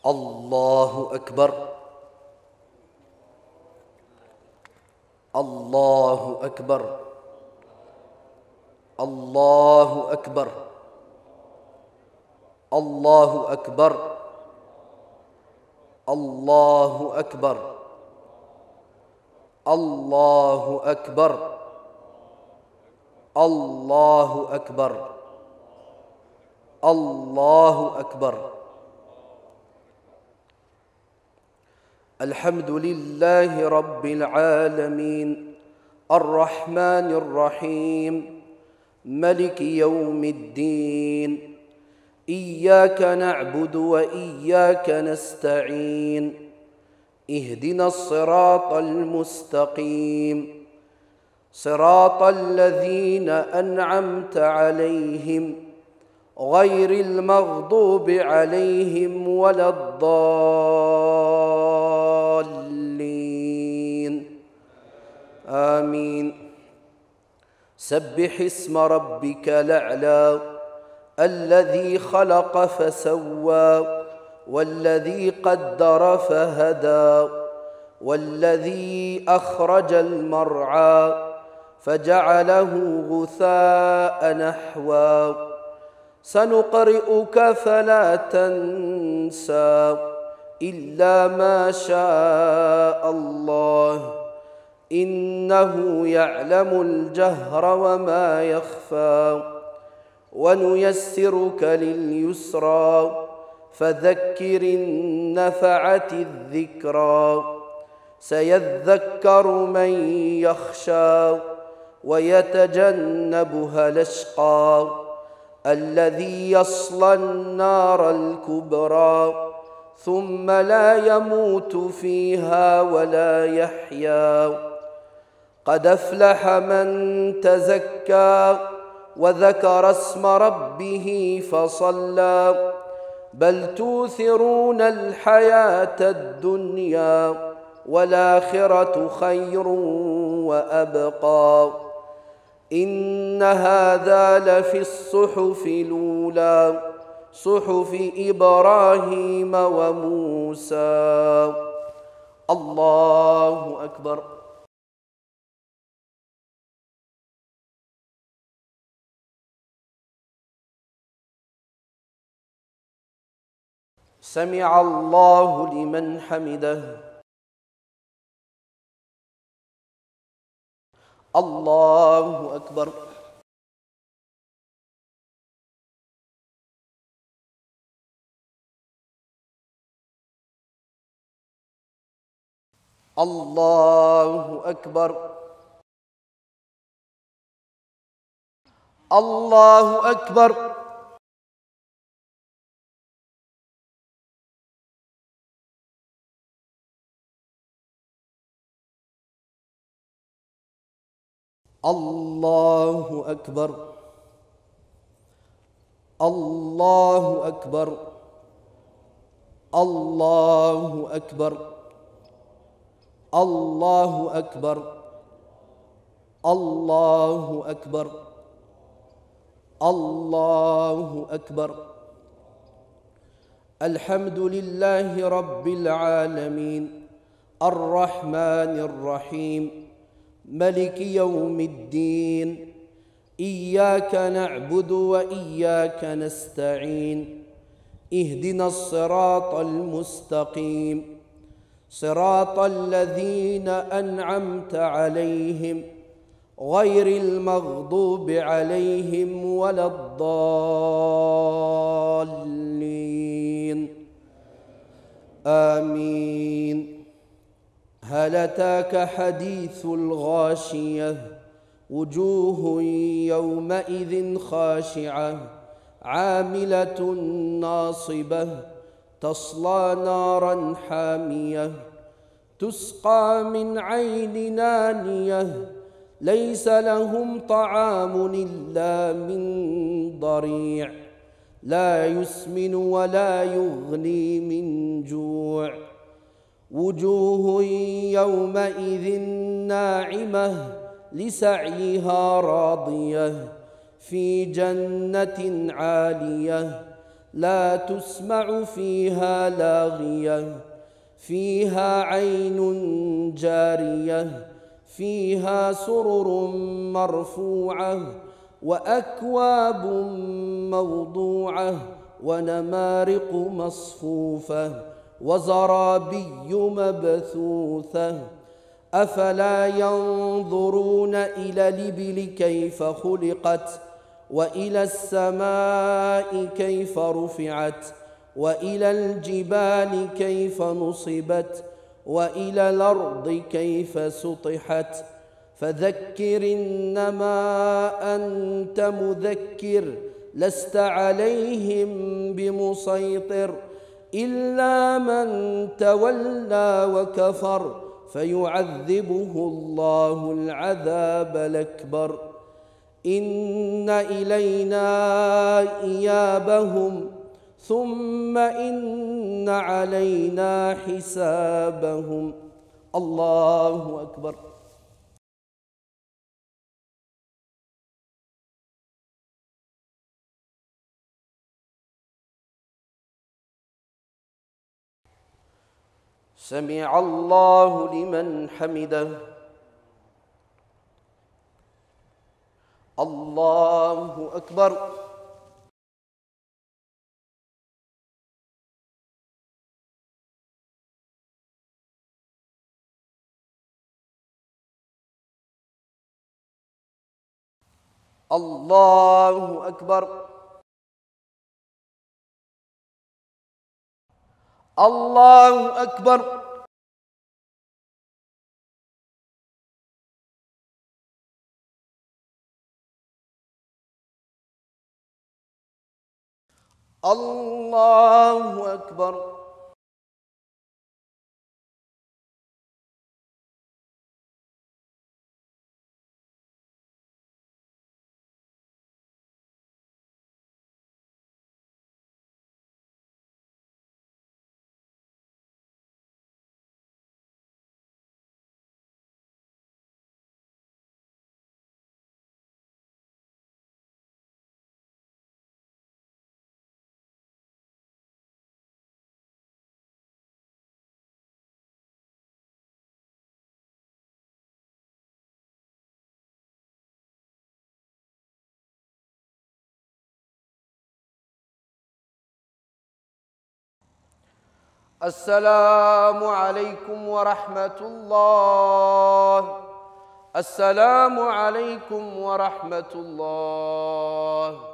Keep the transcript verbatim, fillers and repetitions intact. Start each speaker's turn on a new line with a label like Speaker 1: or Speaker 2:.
Speaker 1: الله أكبر الله أكبر الله أكبر الله أكبر الله أكبر الله أكبر الله أكبر الله أكبر. الحمد لله رب العالمين الرحمن الرحيم ملك يوم الدين. إياك نعبد وإياك نستعين. اهدنا الصراط المستقيم صراط الذين أنعمت عليهم غير المغضوب عليهم ولا الضالين آمين. سبح اسم ربك الأعلى الذي خلق فسوى والذي قدر فهدى والذي أخرج المرعى فجعله غثاء نحوا. سنقرئك فلا تنسى إلا ما شاء الله إنه يعلم الجهر وما يخفى. ونيسرك لليسرى فذكر إن نفعت الذكرى. سيذكر من يخشى ويتجنبها الأشقى الذي يصلى النار الكبرى ثم لا يموت فيها ولا يحيا. قد أفلح من تزكى وذكر اسم ربه فصلى. بل توثرون الحياة الدنيا والآخرة خير وأبقى. إن هذا لفي الصحف الأولى صحف إبراهيم وموسى. الله أكبر. سمع الله لمن حمده. الله أكبر. الله أكبر. الله أكبر. الله أكبر. الله أكبر. الله أكبر. الله أكبر. الله أكبر. الله أكبر. الحمد لله رب العالمين الرحمن الرحيم ملك يوم الدين. إياك نعبد وإياك نستعين. اهدنا الصراط المستقيم صراط الذين أنعمت عليهم غير المغضوب عليهم ولا الضالين آمين. هل أتاك حديث الغاشية وجوه يومئذ خاشعة عاملة ناصبة تصلى نارا حامية تسقى من عين نانية ليس لهم طعام إلا من ضريع لا يسمن ولا يغني من جوع. وجوه يومئذ ناعمة لسعيها راضية في جنة عالية لا تسمع فيها لاغية فيها عين جارية فيها سرر مرفوعة وأكواب موضوعة ونمارق مصفوفة وزرابي مبثوثة أفلا ينظرون إلى الإبل كيف خلقت وإلى السماء كيف رفعت وإلى الجبال كيف نصبت وإلى الأرض كيف سطحت فذكر إنما أنت مذكر لست عليهم بمسيطر إلا من تولى وكفر فيعذبه الله العذاب الأكبر إن إلينا إيابهم ثم إن علينا حسابهم. الله أكبر. سمع الله لمن حمده. الله أكبر. الله أكبر. الله أكبر. الله أكبر. السلام عليكم ورحمة الله. السلام عليكم ورحمة الله.